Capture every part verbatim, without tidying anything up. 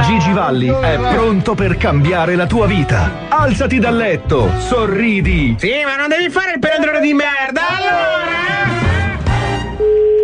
Gigi Valli è pronto per cambiare la tua vita. Alzati dal letto, sorridi. Sì, ma non devi fare il pelandrone di merda, allora!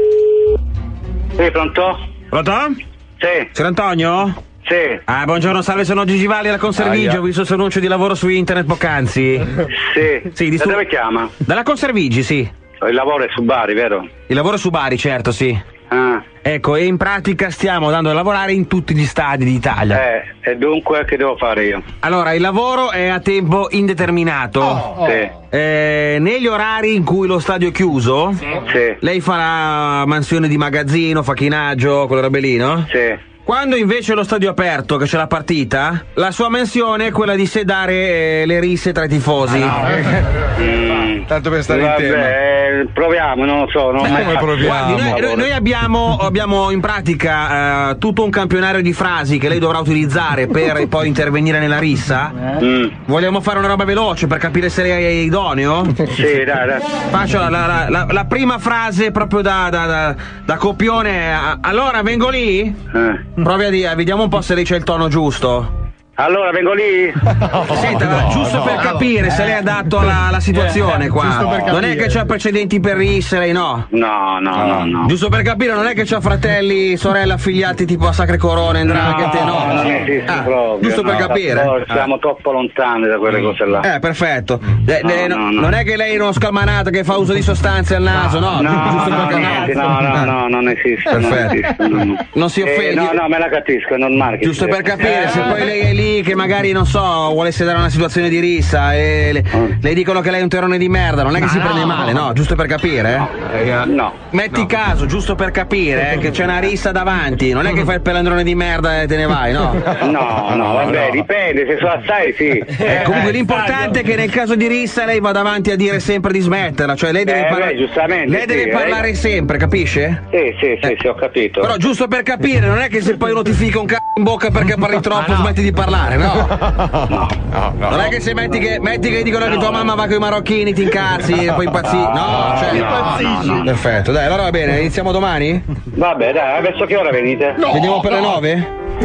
Sì, pronto? Pronto? Sì. Signor Antonio? Sì. Ah, buongiorno, salve, sono Gigi Valli alla Conservigio, ho visto il suo annuncio di lavoro su internet poc'anzi. Sì. Sì, di da stu- dove chiama? Dalla Conservigi, sì. Il lavoro è su Bari, vero? Il lavoro su Bari, certo, sì. Ah. Ecco, e in pratica stiamo dando a lavorare in tutti gli stadi d'Italia. Eh, e dunque che devo fare io? Allora, il lavoro è a tempo indeterminato. Oh, oh. Sì. Eh, negli orari in cui lo stadio è chiuso, Sì. lei fa la mansione di magazzino, facchinaggio, quelle robe lì, no? Sì. Quando invece lo stadio è aperto, che c'è la partita, la sua mansione è quella di sedare eh, le risse tra i tifosi. Ah, no. mm. Tanto per stare Vabbè, in tema. eh, proviamo, non lo so. Non Ma mai come fatto- proviamo? Guardi, noi, noi abbiamo, abbiamo in pratica eh, tutto un campionario di frasi che lei dovrà utilizzare per poi intervenire nella rissa. Mm. Vogliamo fare una roba veloce per capire se lei è idoneo? Sì, dai, dai. Faccio la, la- la- la prima frase proprio da, da- da- da copione. a- Allora, vengo lì? Eh. Provi a dire, vediamo un po' se lei c'è il tono giusto. Allora, vengo lì? Senta, ma giusto no, per no. capire se lei è adatto alla, alla situazione qua. Giusto per Non è capire. che c'ha precedenti per risse, lei no? No, no, no, no. Giusto per capire, non è che c'ha fratelli, sorelle affiliati tipo a Sacre Corone, Ndranghete, no? non esiste Ah, proprio. giusto per no, capire. no, siamo troppo lontani da quelle cose là. Eh, perfetto. Eh, No, eh, no- no, no. Non è che lei è uno scalmanato che fa uso di sostanze al naso, no? No, Giusto no, per niente, capire. no, no, Ah. no, non esiste. Non, Perfetto. esiste, no, no. Non si Eh, offendi. no, no, me la capisco, è normale. che Giusto sia. per capire, se poi lei è lì che magari, non so, vuole sedere una situazione di rissa e le, le dicono che lei è un terrone di merda, non è che si prende male, no? Giusto per capire, eh? No. Metti caso, giusto per capire, eh, che c'è una rissa davanti, non è che fai il pelandrone di merda e te ne vai, no? No, no, vabbè, dipende, se so assai sì. Eh, comunque l'importante è che nel caso di rissa lei va davanti a dire sempre di smetterla, cioè lei deve Eh, parlare. beh, giustamente, Lei sì, deve eh. parlare sempre, capisce? Sì, sì, sì, sì, ho capito. Però giusto per capire, non è che se poi uno ti fica un c***o in bocca perché parli troppo smetti di parlare, no? No, no. Non è che se metti che, metti che dicono che tua mamma va con i marocchini, ti incazzi e poi impazzi. No, cioè. no, no, no. Perfetto, dai, allora va bene, iniziamo domani? Vabbè, dai, verso che ora venite? Vediamo per le nove?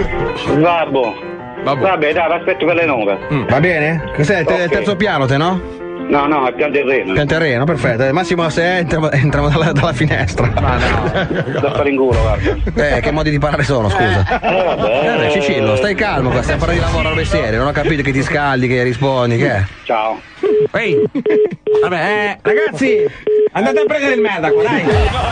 Vabbè. Vabbè. Vabbè, dai, vi aspetto per le nove. Va bene? Cos'è il, te- il Ok. terzo piano, te no? No, no, è pian terreno. Pian terreno, perfetto. Al massimo se entriamo, entriamo dalla, dalla finestra. Ma no, da fare in culo, guarda. Eh, che modi di parlare sono, scusa? Eh, vabbè. Eh, Cicillo, stai calmo qua, stiamo parlando di lavoro, robe serie, non ho capito che ti scaldi, che rispondi, che è? Ciao. Ehi! Vabbè, eh, ragazzi, andate a prendere il merda qua, dai!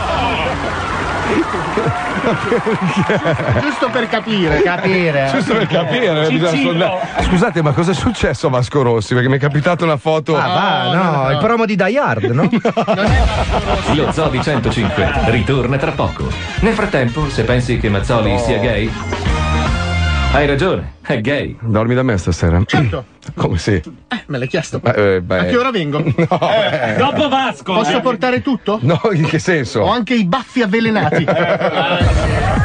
Giusto per capire, capire. Giusto per capire, bisogna sondare. Scusate, ma cosa è successo a Vasco Rossi? Perché mi è capitata una foto. Ah, va, no, No, il promo di Die Hard, no? Lo Zoo di centocinque ritorna tra poco. Nel frattempo, se pensi che Mazzoli sia gay, hai ragione, è gay. Dormi da me stasera? Certo. Come sì? Eh, me l'hai chiesto. Beh, eh, beh. A che ora vengo? No, beh. Dopo Vasco! Posso eh. portare tutto? No, in che senso? Ho anche i baffi avvelenati.